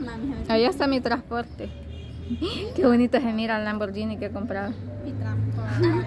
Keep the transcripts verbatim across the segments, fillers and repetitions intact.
Allá está mi transporte. Qué bonito se mira el Lamborghini que he comprado. Mi transporte.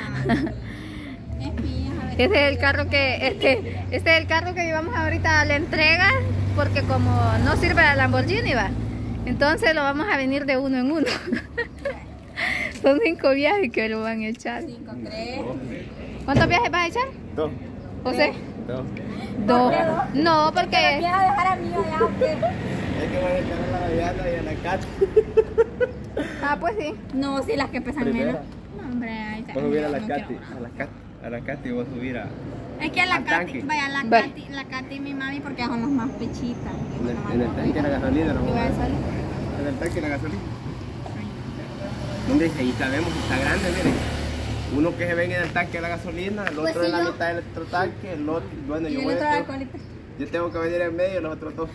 Este es el carro que este, este es el carro que llevamos ahorita a la entrega, porque como no sirve la Lamborghini, va. Entonces lo vamos a venir de uno en uno. Son cinco viajes que lo van a echar. Cinco, tres. ¿Cuántos viajes vas a echar? Dos. José. Dos. Dos. No, ¿Me porque quieres dejar a mí allá o qué? Es que van a echar a la Diana y a la Katy. ah, pues sí. No, sí, las que pesan Primera. menos. No, hombre, ahí está. Vas a subir a la No Katy. quiero. A la Katy. A la Katy vas a subir a... Es que a la al Katy, tanque. vaya, la Ve. Katy, la Katy y mi mami porque somos más pechitas. En el, en el tanque de la gasolina. Y No, voy a salir. en el tanque de la gasolina. Donde ahí sabemos que está grande, miren. Uno que se ven en el tanque de la gasolina, el Pues otro sí, en la yo. mitad del otro tanque, el otro, bueno, Y yo el voy otro a de tengo, colita. yo tengo que venir en medio y los otros dos.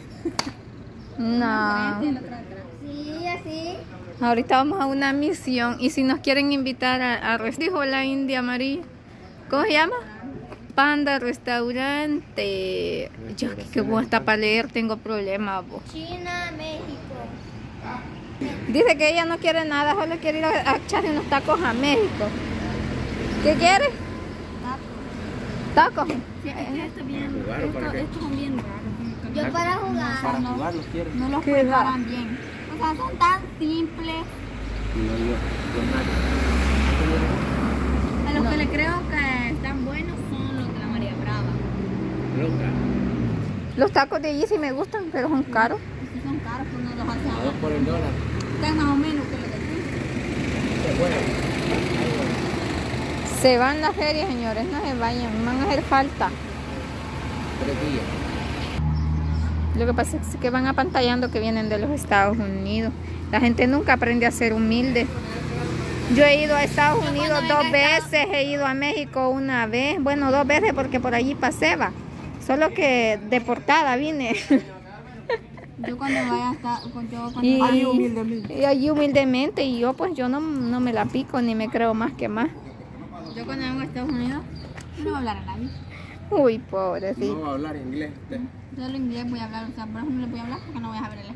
No. Y el otro atrás. Sí, así. Ahorita vamos a una misión y si nos quieren invitar a, a res- dijo la India María. ¿Cómo se llama? Panda Restaurante. Yo que, que vos hasta para leer tengo problemas vos. China, México. Dice que ella no quiere nada, solo quiere ir a, a echarse unos tacos a México. ¿Qué quiere? ¿Tacos? Sí, es que esto es bien. ¿Jugar o para Esto, qué? estos son bien raros. Yo para jugar. Para jugar los quiero. No los ¿Qué preparan bien. O sea, son tan simples. No, no, no, A los que le creo que están buenos son los de la María Brava. no, loca. Los tacos de allí sí me gustan, pero son caros. Estos son caros, pues no los hacen. A dos por el dólar. Están más o menos que los de aquí. Se bueno. Se van las ferias, señores, no se vayan, van a hacer falta. Tres días. Lo que pasa es que van apantallando que vienen de los Estados Unidos. La gente nunca aprende a ser humilde. Yo he ido a Estados Yo Unidos cuando dos venga a Estados- veces, he ido a México una vez, bueno, dos veces porque por allí pasé, va. Solo que deportada vine. Yo cuando vaya a estar. Yo cuando Y, vaya- y allí humildemente, y yo pues yo no, no me la pico ni me creo más que más. Yo cuando vengo a Estados Unidos no voy a hablar a nadie. Uy, No pobrecito. va a hablar inglés. usted. Solo inglés voy a hablar, o sea, por eso no le voy a hablar porque no voy a saber el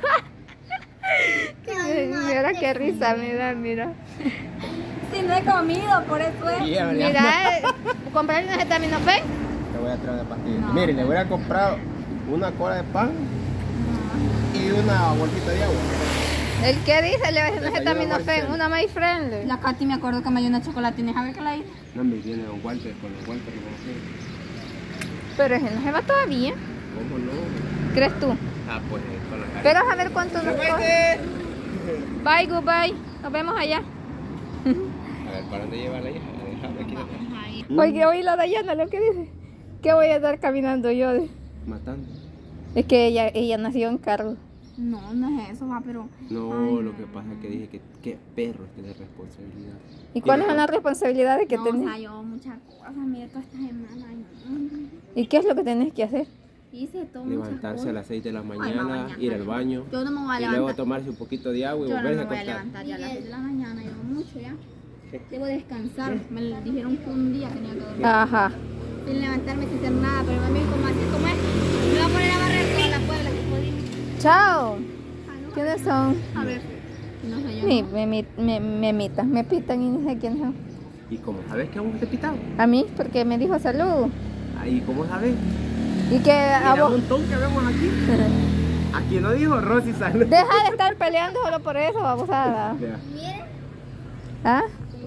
Mira qué risa me da, mira. Si no he comido, por eso es. Sí, Mariana. Mira, eh, comprar una acetaminofén. Le voy a traer una pastilla. No. Mire, le voy a comprar una cola de pan y una bolsita de agua. ¿El qué dice? Le voy a hacer una Desayuno acetaminofén, Marcelo. una my friendly. La Katy me acuerdo que me dio una chocolatina. A ver qué la hice. No, me viene Don Walter con los Walter que vamos a hacer. Pero ese no se va todavía, ¿Cómo no? ¿crees tú? Ah, pues con la cara. Pero a ver cuánto nos coge. Bye, goodbye. Nos vemos allá. A ver, ¿para dónde lleva la hija? Déjame aquí. Ahí. Oye, oí la Dayana lo que dice. ¿Qué voy a estar caminando yo? de- Matando. Es que ella, ella nació en carro. No, no es eso, va, pero. No, Ay, lo que pasa es que dije que qué perro es tener responsabilidad. ¿Y cuáles son las responsabilidades que no, tenés? o sea, yo muchas cosas, mire, toda esta semana. ay, no. ¿Y qué es lo que tenés que hacer? Hice todo muchas Levantarse a cosas. las seis de la Ay, me mañana, baña, ir al ay, baño Yo no me voy a y luego levantar. tomarse un poquito de agua y Yo no volverse me a voy a acostar. levantar ya a las seis de la mañana, llevo mucho ya. Debo descansar. Me dijeron que un día tenía que dormir. Ajá. Sin levantarme, sin hacer nada, pero mami, como así como es, me voy a poner a barrer toda la puerta que podía. Chao. Ah, no, ¿Quiénes son? a ver, no sé yo. Sí, no. me, me, me, me mitan, me pitan y no sé quiénes son. ¿Y cómo sabes que aún te pitado? A mí, porque me dijo salud. Ahí, ¿cómo sabes? Y que a Mira un vos. montón que vemos aquí. Aquí no dijo Rosy salud. Deja de estar peleando solo por eso, babosada. Vea. ¿Ah?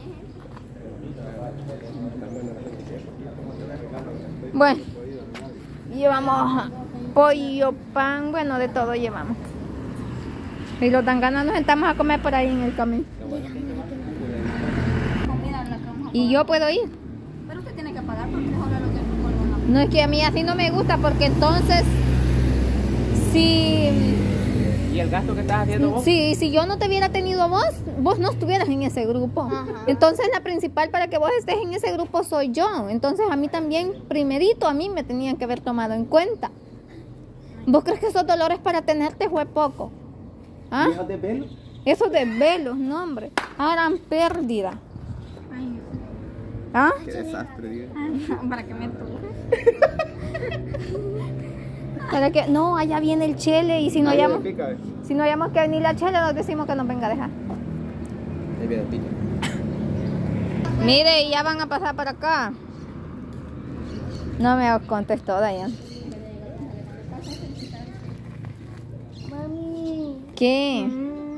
Bueno, llevamos pollo, pan, bueno, de todo llevamos. Y los dan ganas nos sentamos a comer por ahí en el camino. Comida la que vamos a Y yo puedo ir. comer. Pero usted tiene que pagar porque es ahora lo que no colgó la. No es que a mí así no me gusta porque entonces si, ¿Y el gasto que estás haciendo vos? si, si yo no te hubiera tenido a vos, vos no estuvieras en ese grupo. Ajá. Entonces la principal para que vos estés en ese grupo soy yo. Entonces a mí también, primerito, a mí me tenían que haber tomado en cuenta. ¿Vos crees que esos dolores para tenerte fue poco? ¿Ah? ¿Hijas de pelo? Esos desvelos, no hombre, harán pérdida. Ay, no. ¿Ah? Qué desastre, digo. Ay, no, para que me tuje. ¿Para qué? No, allá viene el Chele y si no Ahí hayamos, viene pica, eh. si no hayamos que venir la Chele, nos decimos que nos venga a dejar. Ahí viene pica. Mire, ya van a pasar para acá. No me contestó Dayan. Mami. ¿Qué?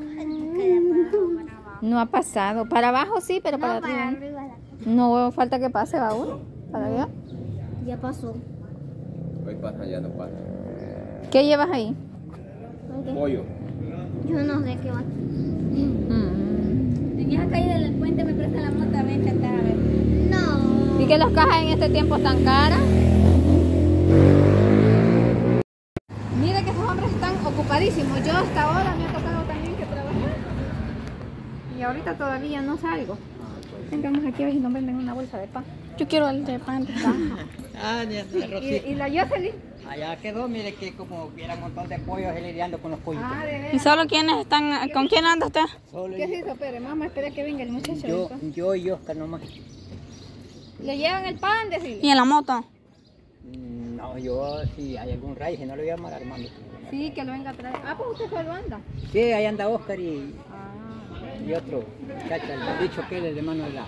Mm. No ha pasado. Para abajo sí, pero para No, para arriba. arriba. No. No falta que pase, va uno. Para allá. Ya pasó. Hoy pasa, ya no pasa. ¿Qué llevas ahí? ¿Qué? Pollo. Yo no sé qué va. Mm. En esa calle del puente me presta la moto, voy a intentar a ver. No. ¿Y que las cajas en este tiempo están caras? Mire que esos hombres están ocupadísimos. Yo hasta ahora me ha tocado también que trabajar. Y ahorita todavía no salgo. Vengamos aquí a ver si nos venden una bolsa de pan. Yo quiero el de pan de caja. Ah, ya, ¿Y, ya, y, y la Jocelyn? allá quedó, mire que como hubiera un montón de pollos él lidiando con los pollos. Ah, de ¿Y veras. solo quiénes están? ¿Con quién anda usted? Solo ¿Qué se hizo? Espere, mamá, espera que venga el muchacho. yo, después. yo y Oscar nomás. Le llevan el pan, decirle. ¿Y en la moto? Mm, No, yo si hay algún raíz, si no lo voy a llamar Armando. Sí, que lo venga a traer. Ah, pues usted solo anda. Sí, ahí anda Oscar y, Ah, y otro muchacho, el dicho que él es de mano de la.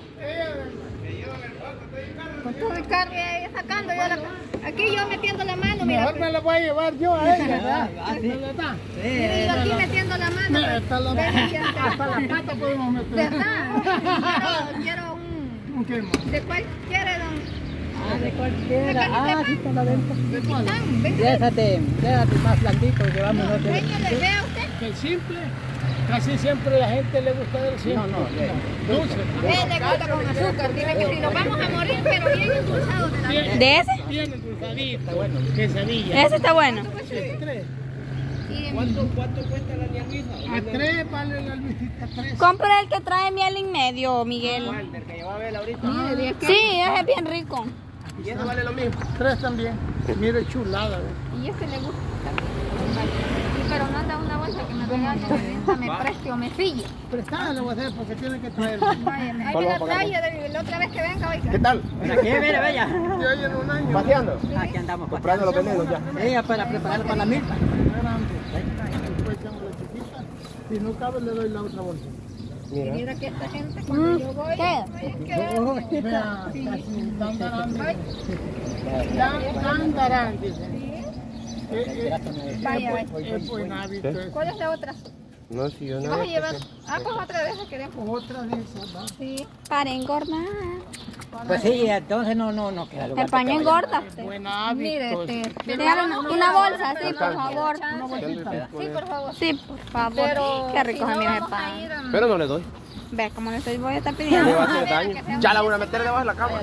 con todo el carro ahí sacando. Yo la... Aquí yo metiendo la mano, mira. Mejor me la voy a llevar yo a ella. Ah, sí. ¿Verdad? Mire, yo aquí metiendo la mano. Mira, hasta la, hasta la pata podemos meter. ¿Verdad? Quiero, quiero un... ¿Un qué más? ¿De cuál quiere, don? Ah, de cualquiera. Ah, sí, está la venta. ¿De cuál? Pan, venga. Déjate, déjate más blandito que vamos No, nosotros. señale, vea usted. Que simple. Casi siempre a la gente le gusta el simple. No, no, de- Dulce. Él le gusta con azúcar. Dice que si nos vamos a morir, pero bien endulzados de la vida. ¿De ese? Bien endulzadita, bueno, quesadilla. Ese está bueno. Tres. Y- ¿Cuánto cuesta la niaguita? A tres vale la luisita, tres. Compra el que trae miel en medio, Miguel. El que llevaba él ahorita. Mire, diez que- Sí, ese es bien rico. Y eso vale lo mismo. Tres también. Mire, chulada. ¿ves? Y este le gusta también. Sí, pero no anda una bolsa que me regale, ahorita me preste o me fille. Prestada le voy a hacer porque tiene que traer. Vaya, ahí Solo me la para playa de la otra vez que venga, oiga. ¿Qué tal? Aquí, mire, bella. Yo ahí en un año. ¿Paseando? Aquí andamos Comprando los venenos ya. Ella para preparar para la milpa. Grande. Después tengo la chiquita. Si no cabe, le doy la otra bolsa. Y mira que esta gente cuando yo voy, ¿Qué? es que Vea, casi tan grande. Tan, tan grande, dice. Eh, eh, Vaya, es buen- es buen hábito eso. ¿cuál es la otra? No, si yo ¿Qué no. vas a llevar? Ah, pues otra de esas queremos. Otra de esas, ¿va? Sí. Para engordar. Pues sí, entonces no, no, no queda lugar. El paño engorda. Buen Mire, hábito. este, Déjame una, una bolsa, sí, por favor. Sí, por favor. Sí, por favor. Pero Qué rico si se no, mira ese vamos a pan. ir a- Pero no le doy. Ve, como le estoy, voy a estar Le pidiendo. va a hacer daño. Ya la voy a meter debajo de la cama.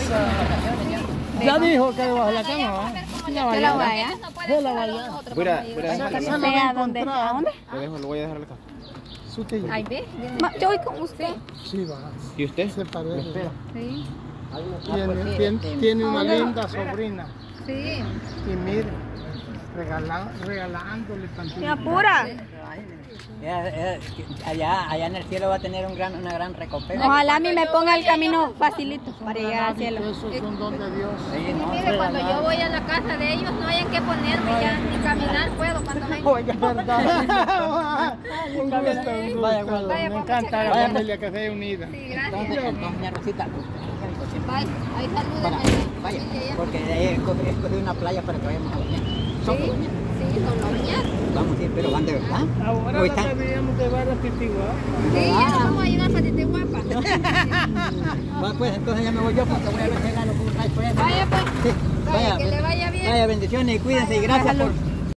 Ya dijo que debajo de la cama, ¿va? Se la vaya. No pueden ser a los otros, Mira, vamos a ir. mira, Esa- déjalo. esa la Ve va a dónde. ¿A encontrar. dónde? Lo dejo, lo voy a dejar acá. Su que Ahí ve. Ma- Yo voy con usted. Sí, va. ¿Y usted? Se parece. espera. Sí, Tiene, tiene, tiene una linda sobrina. sí. Y mire, regala- regalándole Se tantito. apura. Ya, ya, allá, allá en el cielo va a tener un gran, una gran recompensa. Ojalá a mí me ponga el camino facilito para llegar al cielo. Eso es un don de Dios. Sí, no, Mire, cuando yo voy a la casa de ellos no hay en qué ponerme ya, ni caminar puedo cuando vengo. ¿Verdad? Un gusto, un Vaya, gusto. vaya, Me pues, encanta muchas la gracias. familia que sea unida. Sí, entonces, gracias. entonces, doña Rosita, Bye. Ahí para, salúdenme. vaya, Sí, que ella- porque de ahí escogí, escogí una playa para que vayamos a bañar. Sí, Solo bañar. sí, solo bañar. Vamos a ir, pero van de verdad. Ahora Hoy la están- deberíamos llevar a Titiguá. Sí, ya nos vamos a llegar para Titihuapa. Va, pues entonces ya me voy yo porque voy a ver si gano con un rayo por eso. Vaya pues. Sí, Vaya, que le vaya bien. Vaya, bendiciones y cuídense y gracias Salud. por